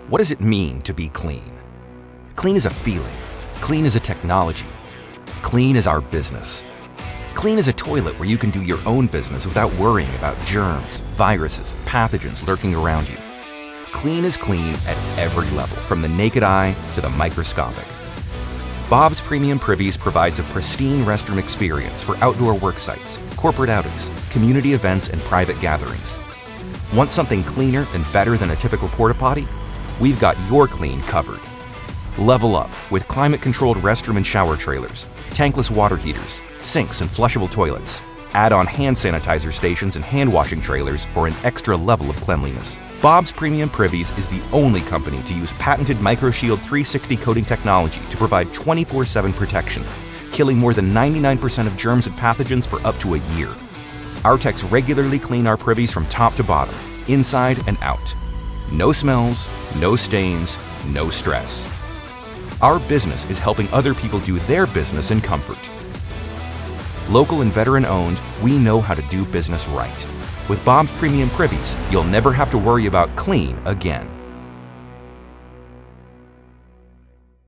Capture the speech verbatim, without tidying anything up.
What does it mean to be clean? Clean is a feeling. Clean is a technology. Clean is our business. Clean is a toilet where you can do your own business without worrying about germs, viruses, pathogens lurking around you. Clean is clean at every level, from the naked eye to the microscopic. Bob's Premium Privies provides a pristine restroom experience for outdoor work sites, corporate outings, community events, and private gatherings. Want something cleaner and better than a typical porta-potty? We've got your clean covered. Level up with climate-controlled restroom and shower trailers, tankless water heaters, sinks and flushable toilets. Add on hand sanitizer stations and hand-washing trailers for an extra level of cleanliness. Bob's Premium Privies is the only company to use patented MicroShield three sixty coating technology to provide twenty-four seven protection, killing more than ninety-nine percent of germs and pathogens for up to a year. Our techs regularly clean our privies from top to bottom, inside and out. No smells, no stains, no stress. Our business is helping other people do their business in comfort. Local and veteran-owned, we know how to do business right. With Bob's Premium Privies, you'll never have to worry about clean again.